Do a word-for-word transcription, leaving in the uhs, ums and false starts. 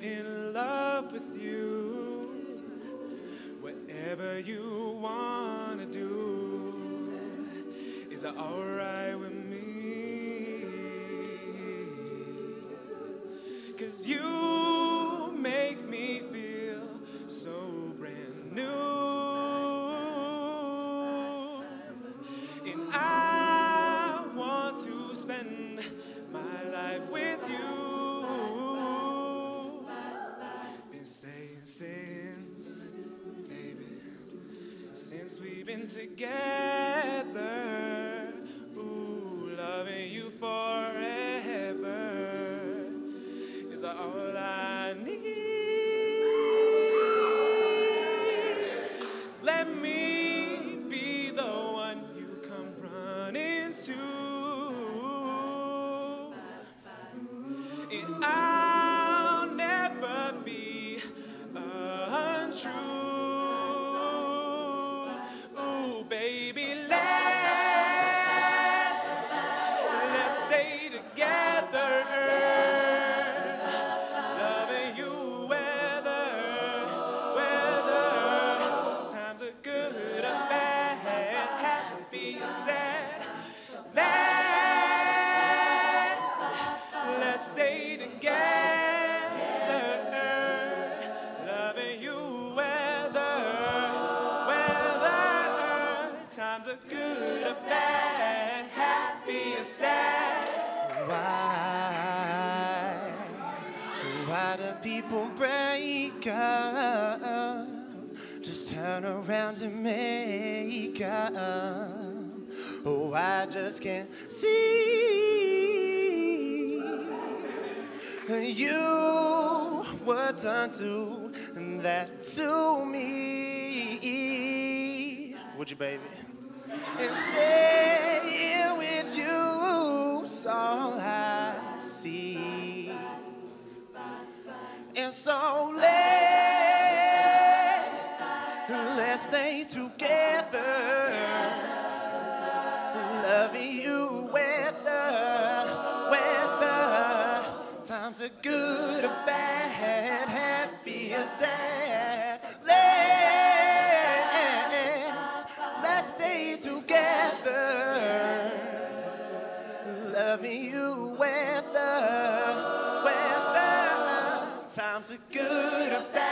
in love with you. Whatever you wanna do is alright with me. 'Cause you make me feel so brand new. And I want to spend my life with you. Been saying since, baby, since we've been together, ooh, loving you forever is all I need. Let me be the one you come running to. And I'll never be untrue. Ooh, baby, let's, let's stay together. Loving you whether, whether times are good or bad, happy or sad. Let's, let's stay together. Loving you whether, whether times are good or bad, happy or sad. Why, why do people break up? Just turn around and make up. Oh, I just can't see you would done to that to me. Would you, baby? And stay here with you's all I see. And so let's, let's stay together. Loving you whether, whether times are good or bad, happy or sad. Let's, let's stay together. Loving you whether, whether times are good or bad.